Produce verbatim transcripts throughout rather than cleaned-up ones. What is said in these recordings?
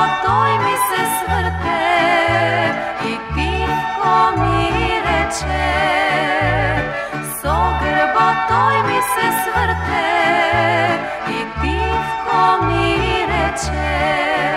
toj mi se svrte i tiho mi reče, so grbo toj mi se svrte i tiho mi reče.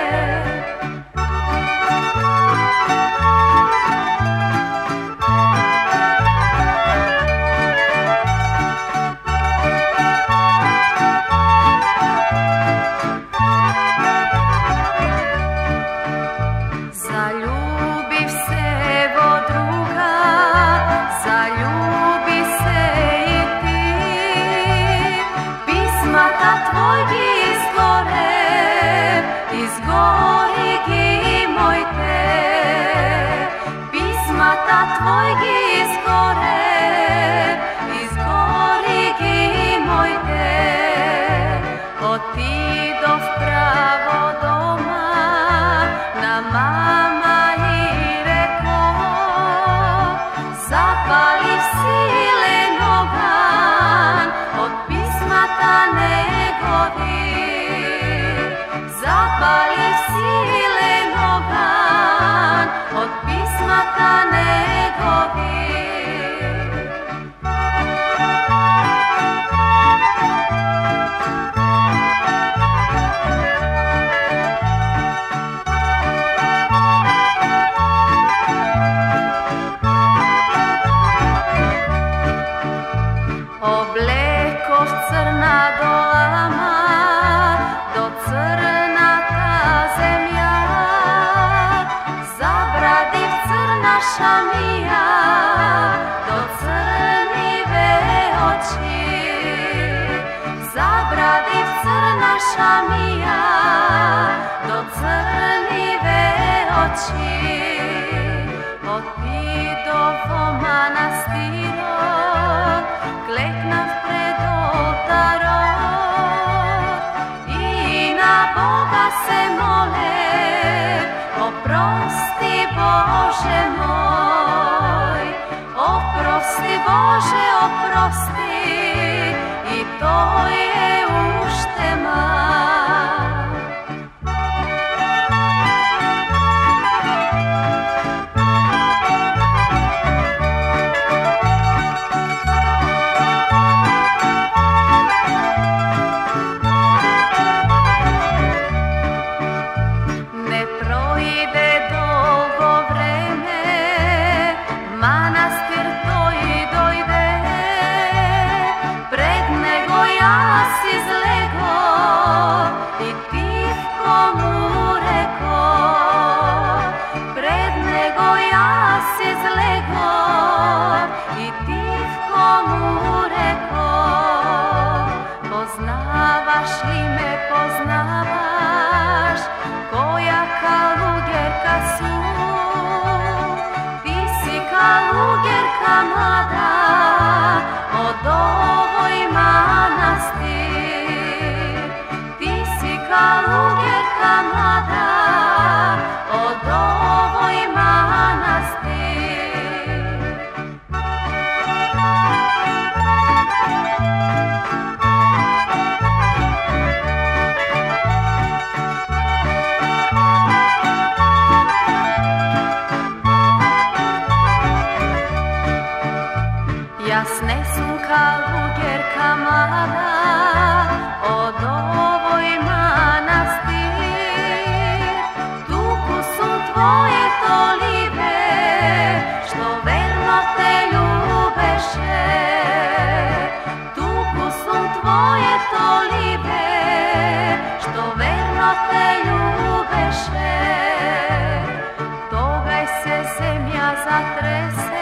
Zaljubiv se vo druga, zaljubi se i ti, pismata tvojgi izgore, izgori gi moj te, pismata tvojgi izgore, izgori gi moj te, otidov pravo doma, na mama i reko, zapali silen ogan od pismata negovi, zapali silen ogan od pismata negovi. Oblekov crna dolama, do crna ta zemlja, zabradiv crna šamija, do crnive oči, zabradiv crna šamija, do crnive oči, otidovo manastiro, kleknav pred oltarom i na Boga se mole, oprosti Bože moj, oprosti Bože, oprosti, i to je uštema. Manastir toj dojde, pred nego ja si zlego i tiho mu reko, pred nego ja si zlego i tiho mu reko, poznavaš li me, poznavaš, koja kalugerka su, kalugerka mlada, od ovoj manastir, ti si kalugerka mlada, od ovoj manastir. Jas ne sam kalugerka mlada, od ovoj manastir, tuku su tvoje tolive, što verno te ljubeše, tuku su tvoje tolive, što verno te ljubeše, togaj se zemlja zatrese,